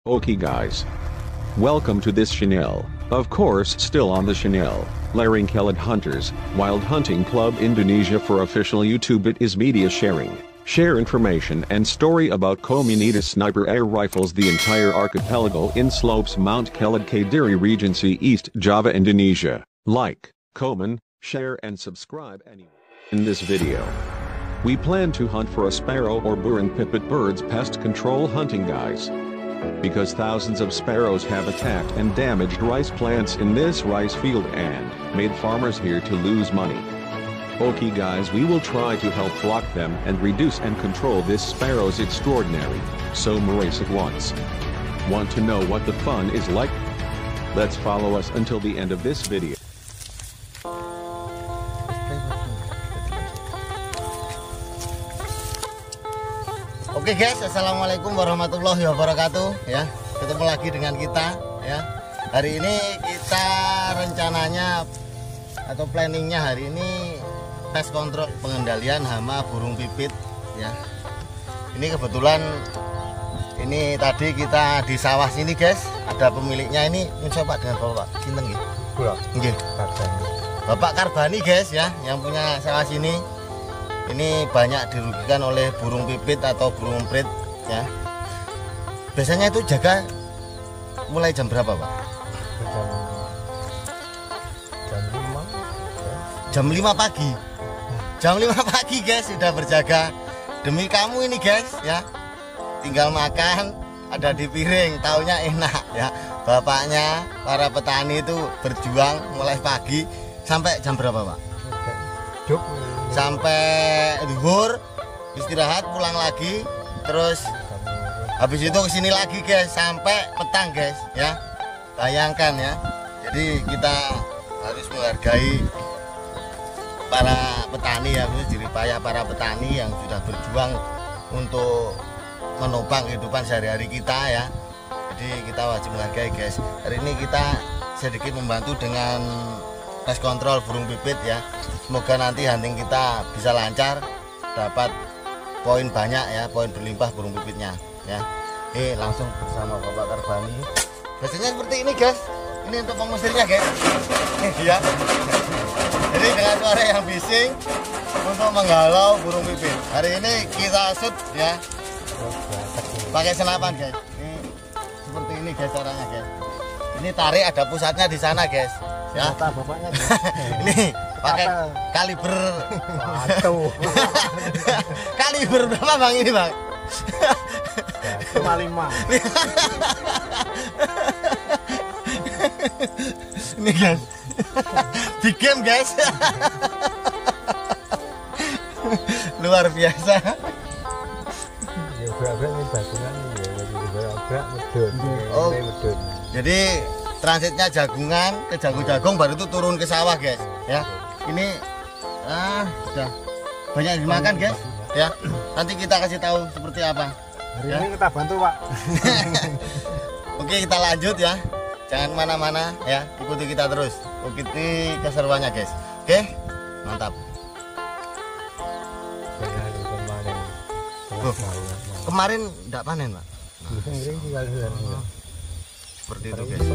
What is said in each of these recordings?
Okay guys, welcome to this channel, of course still on the channel, Laring Kelad Hunters, Wild Hunting Club Indonesia. For official YouTube it is media sharing, share information and story about Komunitas sniper air rifles the entire archipelago in slopes Mount Kelad Kediri Regency East Java Indonesia. Like, comment, share and subscribe anyway. In this video, we plan to hunt for a sparrow or burung pipit birds pest control hunting guys. Because thousands of sparrows have attacked and damaged rice plants in this rice field and made farmers here to lose money. Okay guys, we will try to help block them and reduce and control this sparrows extraordinary, so race at once. Want to know what the fun is like? Let's follow us until the end of this video. Oke guys, assalamualaikum warahmatullahi wabarakatuh. Ya, ketemu lagi dengan kita. Ya, hari ini kita rencananya atau planningnya hari ini tes kontrol pengendalian hama burung pipit. Ya, ini kebetulan ini tadi kita di sawah sini guys. Ada pemiliknya ini. Coba dengan bapak. Sinten nggih? Nggih. Bapak Karbani guys ya, yang punya sawah sini. Ini banyak dirugikan oleh burung pipit atau burung emprit ya. Biasanya itu jaga mulai jam berapa Pak? Jam 5 pagi. Jam 5 pagi guys sudah berjaga demi kamu ini guys ya. Tinggal makan ada di piring, taunya enak ya. Bapaknya para petani itu berjuang mulai pagi sampai jam berapa Pak? Sampai zuhur, istirahat, pulang lagi, terus habis itu kesini lagi guys sampai petang guys ya. Bayangkan ya. Jadi kita harus menghargai para petani ya, jerih payah para petani yang sudah berjuang untuk menopang kehidupan sehari-hari kita ya. Jadi kita wajib menghargai guys. Hari ini kita sedikit membantu dengan tes kontrol burung pipit ya. Semoga nanti hunting kita bisa lancar, dapat poin banyak ya, poin berlimpah burung pipitnya ya. Langsung bersama Bapak Karbani. Biasanya seperti ini guys. Ini untuk pengusirnya guys. Ya. Jadi dengan suara yang bising untuk menghalau burung pipit. Hari ini kita shoot ya. Pakai senapan guys. Ini seperti ini guys caranya guys. Ini tarik ada pusatnya di sana guys. Ya. Bapaknya. Ini pakai kaliber. Kaliber berapa Bang ini Bang? 5. Ini guys. Big game guys. Luar biasa. Oh, jadi transitnya jagungan ke jagung-jagung baru itu turun ke sawah guys ya. Ini sudah banyak dimakan guys ya. Nanti kita kasih tahu seperti apa. Hari ini kita bantu Pak. Oke kita lanjut ya. Jangan kemana-mana ya. Ikuti kita terus. Ikuti keseruannya guys. Oke mantap. Kemarin enggak panen Pak. Seperti itu guys.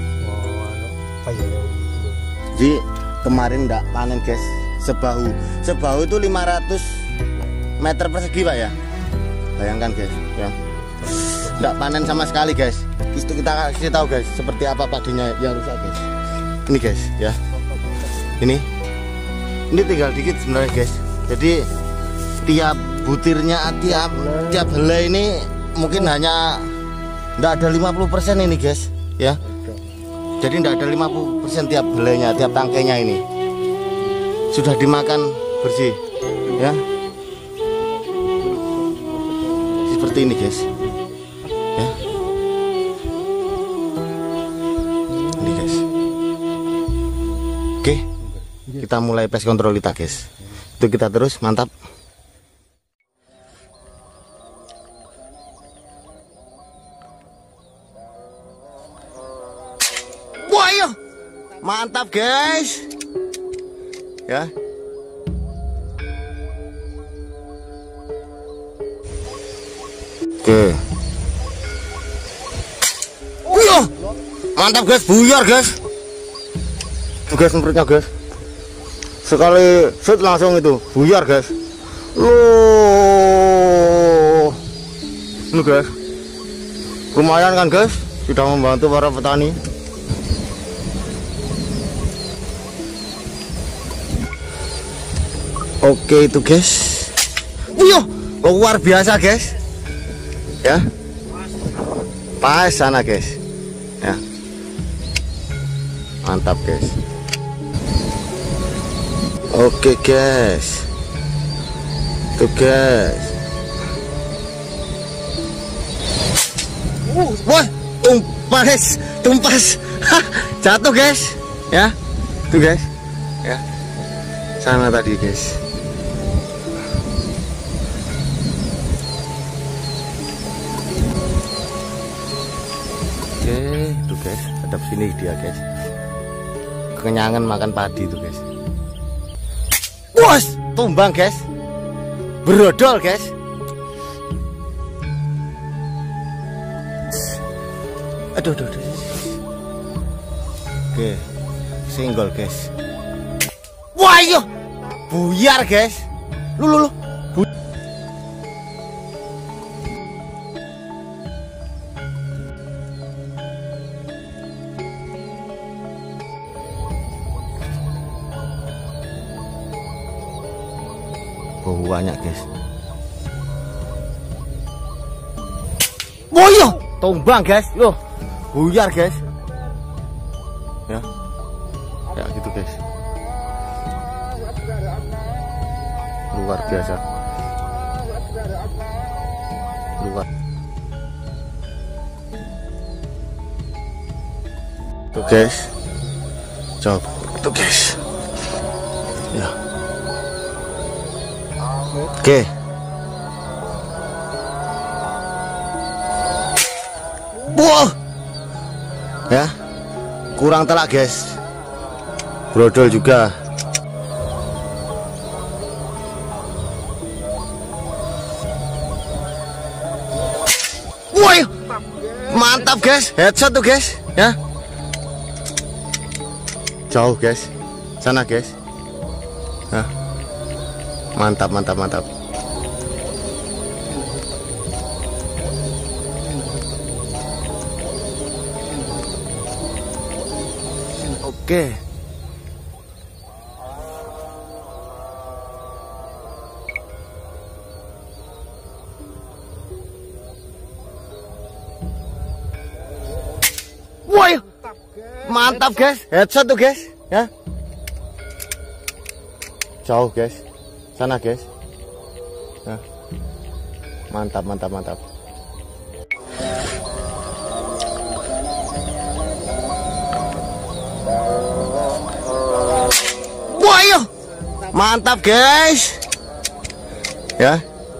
Jadi kemarin enggak panen guys. Sebahu itu 500 meter persegi Pak ya. Bayangkan guys ya. Enggak panen sama sekali guys. Itu kita kasih tahu guys seperti apa padinya yang rusak guys. Ini guys ya. Ini tinggal dikit sebenarnya guys. Jadi tiap butirnya tiap helai ini mungkin hanya enggak ada 50% ini guys ya. Jadi enggak ada 50% tiap helainya, tiap tangkainya ini sudah dimakan bersih ya. Seperti ini guys ya. Ini guys. Oke kita mulai pest kontrol kita guys. Itu kita terus mantap. Wah iya mantap guys ya. Oke Wih, mantap guys, buyar guys. Tuh guys semprotnya guys. Sekali shoot langsung itu buyar guys. Loh, ini guys, lumayan kan guys, sudah membantu para petani. Oke itu guys. Wih, luar biasa guys. Ya, pas sana guys. Ya, mantap guys. Oke guys, tuh guys. Wah, tumpas, jatuh guys. Ya, tuh guys. Ya, sana tadi guys. Oke, tuh guys, hadap sini dia guys. Kekenyangan makan padi tuh guys. Wos, tumbang guys. Berodol guys. Aduh. Oke, single guys. Wah, iya. Buyar guys. Lu. Banyak guys. Oh iya, tumbang guys. Loh, buyar guys. Ya gitu guys. Luar biasa. Luar. Tuh guys. Coba tuh guys. Ya. Oke. Wah. Ya. Kurang telak, guys. Brodol juga. Woi. Mantap, guys. Headshot tuh, guys. Ya. Jauh, guys. Sana, guys. Nah. Mantap. Oke. Woi. Mantap, guys. Headshot tuh, guys. Ya. Jauh, guys. Sana guys. Nah. Mantap. Wah, iya. Mantap guys. Ya.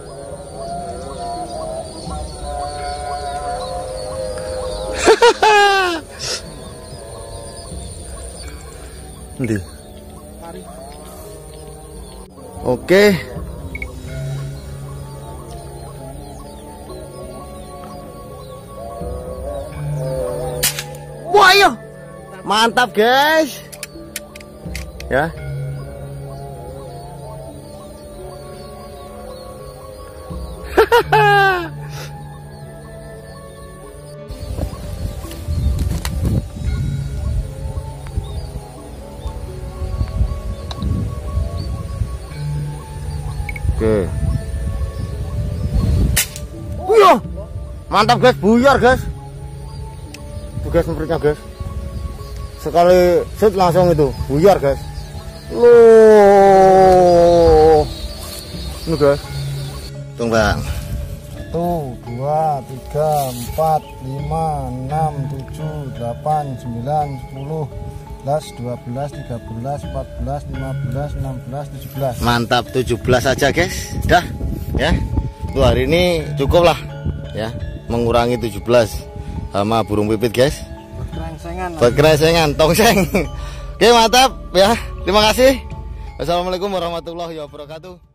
Nanti. Oke. Wah, iya. Mantap, guys. Ya. Oke. Wah, mantap guys, buyar guys. Tuh guys semprotnya guys. Sekali shoot langsung itu buyar guys. Loh. Ini guys. Tung bang. 1, 2, 3, 4, 5, 6, 7, 8, 9, 10, 11, 12, 13, 14, 15, 16, 17. Mantap, 17 aja guys. Dah ya. Tuh hari ini cukup lah ya, mengurangi 17 sama burung pipit guys. Buat kerengsengan, tongseng. Oke, mantap ya. Terima kasih. Wassalamualaikum warahmatullahi wabarakatuh.